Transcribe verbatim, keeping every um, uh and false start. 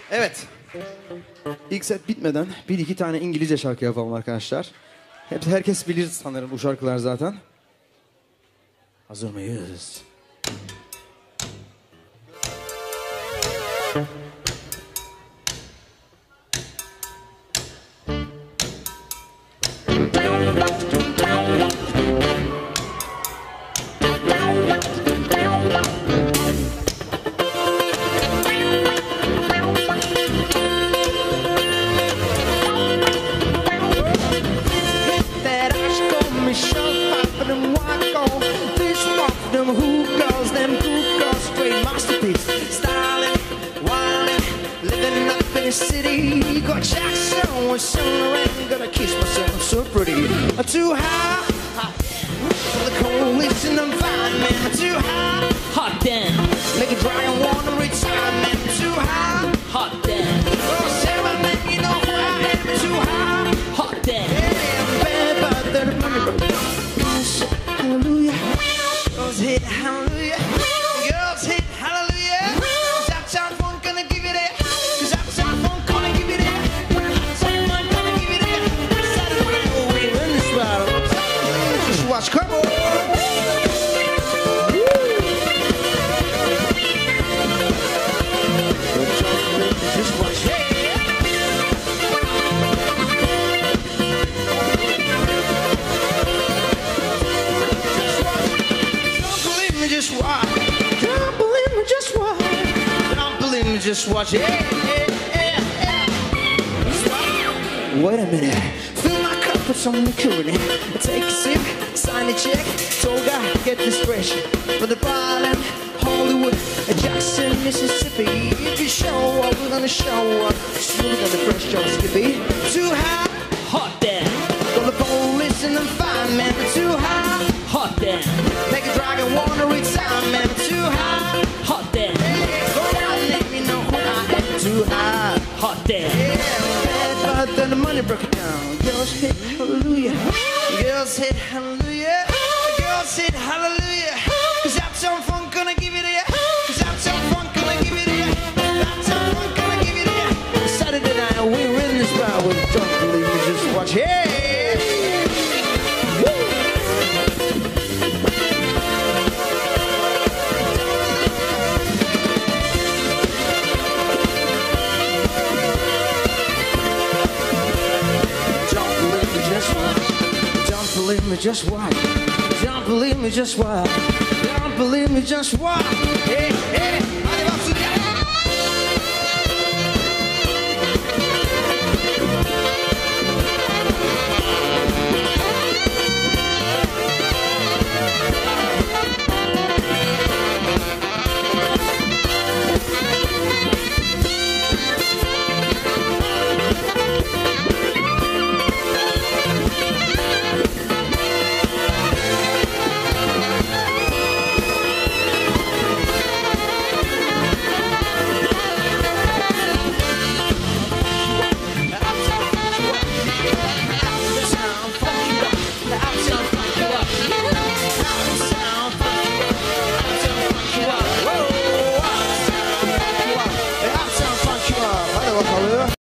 Evet. İlk set bitmeden bir iki tane İngilizce şarkı yapalım arkadaşlar. Hep herkes bilir sanırım bu şarkılar zaten. Hazır mıyız? Too high, hot for the coalition environment. Too high, hot damn. Make a dragon wanna retirement. Too high, hot damn. Oh, say my name, you know who I am. Too high, hot damn. Yeah, bad, bad, that money. Hallelujah. Girls hit hallelujah. Girls hit hallelujah. Cause Uptown Funk gonna give you that. Cause Uptown Funk gonna give you that. Uptown Funk gonna give you that. Saturday night we in this battle. Just watch, come on. Just watch, hey. Don't believe me, just watch. Don't believe me, just watch. Don't believe me, just watch. Yeah, yeah, yeah, yeah. Wait a minute. Fill my cup with some liquor in it. Take a sip, sign a check. Told guy, get this fresh. For the Bryland, Hollywood, Jackson, Mississippi. If you show up, we're gonna show up. We're gonna fresh Joe Skippy. Too high, hot damn. Well, the police and the fireman. Too high, hot damn. Make a dragon wanna retirement. Too high, hot damn. Yeah, go down, name me know who I am. Too high, hot damn. Yeah, bad, but then the money broke it down. Girls hit hallelujah. Girls hit hallelujah. Girls hit hallelujah. Cause Uptown Funk gonna give you that. Cause Uptown Funk gonna give you that. Uptown Funk gonna give you that. Saturday night we're in this bar. We don't believe me, just watch. Hey! Don't believe me, just watch. Don't believe me, just watch. Don't believe me, just watch. Yeah.